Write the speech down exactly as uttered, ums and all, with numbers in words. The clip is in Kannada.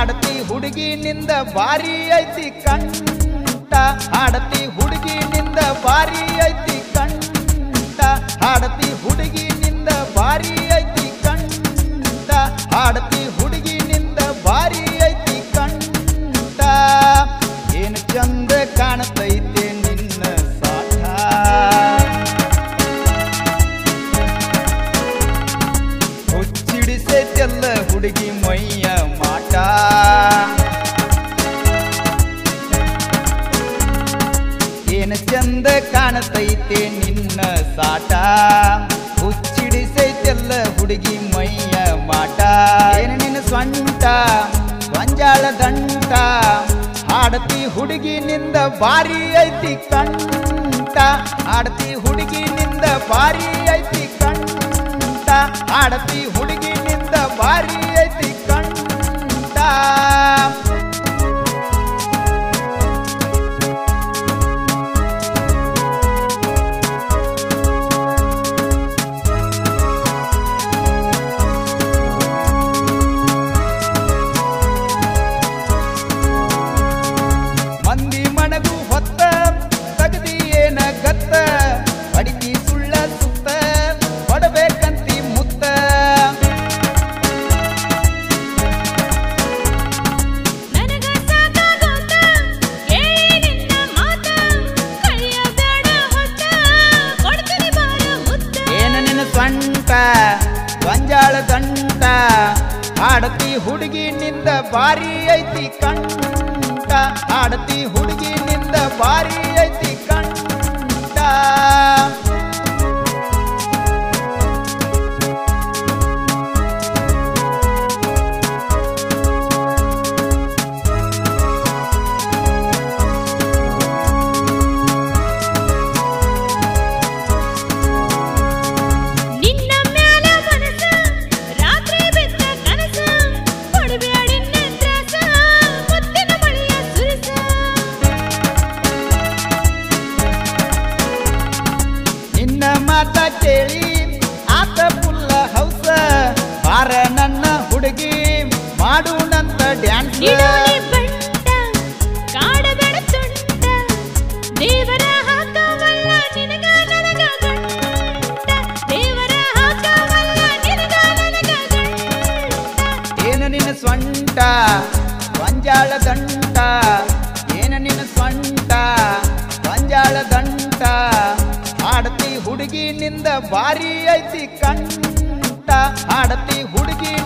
ಹಾಡತಿ ಹುಡುಗಿನಿಂದ ಬಾರಿ ಐತಿ ಕಂಠ ಹಾಡತಿ ಹುಡುಗಿನಿಂದ ಬಾರಿ ಐತಿ ಕಂಠ ಹಾಡತಿ ಹುಡುಗಿನಿಂದ ಬಾರಿ ಐತಿ ಕಂಠ ಹಾಡತಿ ಹುಡುಗಿನಿಂದ ಬಾರಿ ಐತಿ ಕಂಠ ಏನು ಚಂದ ಕಾಣತೈತೆ ನಿನ್ನ ಸಾಠ ಹುಚ್ಚಿಡಿಸೈತೆಲ್ಲ ಹುಡುಗಿ ಮೈಯ ಮಾಟ ಏನು ಚಂದ ಕಾಣತೈತೆ ನಿನ್ನ ಸಾಟ ಹುಚ್ಚಿಡಿಸೈತೆಲ್ಲ ಹುಡುಗಿ ಮೈಯ ಮಾಟ ಏನು ನಿನ್ನ ಸ್ವಂಟ ಗೊಂಜಾಳ ದಂಟ ಹಾಡತಿ ಹುಡುಗಿನಿಂದ ಬಾರಿ ಐತಿ ಕಂಠ ಹಾಡತಿ ಹುಡುಗಿನಿಂದ ಬಾರಿ ಐತಿ ಕಂಠ ಹಾಡತಿ ಹುಡುಗಿನಿಂದ ಬಾರಿ ಐತಿ ಕಂಠ ಮಂದಿ ಮಣಗು ಹೊತ್ತ ತಗದಿ ಏನ ಗತ್ತ ಅಡಿಕಿ ಸುಳ್ಳ ಸುತ್ತ ಹೊಡಬೇಕಂತಿ ಮುತ್ತ ನನಗ ಸಾಕಾಗೋತ ಕೇಳಿ ನಿನ್ನ ಮಾತ ಕಳಿಯಬೇಡ ಹೊತ್ತ ಕೊಡ್ತೀನಿ ಬಾಳ ಮುತ್ತ ಏನ ನಿನ್ನ ಸ್ವಂಟ ಗೊಂಜಾಳ ದಂಟ ಹಾಡತಿ ಹುಡುಗಿನಿಂದ ಬಾರಿ ಐತಿ ಕಂಠ ಹಾಡತಿ ಹುಡುಗಿನಿಂದ ಬಾರಿ ಐತಿ ಕಂಠ ನಿನ್ನ ಮ್ಯಾಲ ಮನಸ ರಾತ್ರಿ ಬಿದ್ದ ಕನಸ ಕೊಡಬೇಡಿನ್ನ ತ್ರಾಸ ಮುತ್ತಿನ ಮಳೆಯ ಸುರಸ ನಿನ್ನ ಮಾತ ಕೇಳಿ ಆತ ಪುಲ್ಲ ಹೌಸ ಬಾರ ನನ್ನ ಹುಡುಗಿ ಮಾಡುನಂತ ಡ್ಯಾನ್ಸ್ ನಿಡೋಲಿ ಬಂಟ ಕಾಡಬೇಡ ತುಂಟ ದೇವರ ಹಾಕವಲ್ಲ ನಿನಗ ನನಗ ಗಂಟ ದೇವರ ಹಾಕವಲ್ಲ ನಿನಗ ನನಗ ಗಂಟ ಏನ ನಿನ್ನ ಸ್ವಂಟ ಗೊಂಜಾಳ ದಂಟ ಏನ ನಿನ್ನ ಸ್ವಂಟ ಗೊಂಜಾಳ ದಂಟ ಹಾಡತಿ ಹುಡುಗಿನಿಂದ ಬಾರಿ ಐತಿ ಕಂಠ ಹಾಡತಿ ಹುಡುಗಿ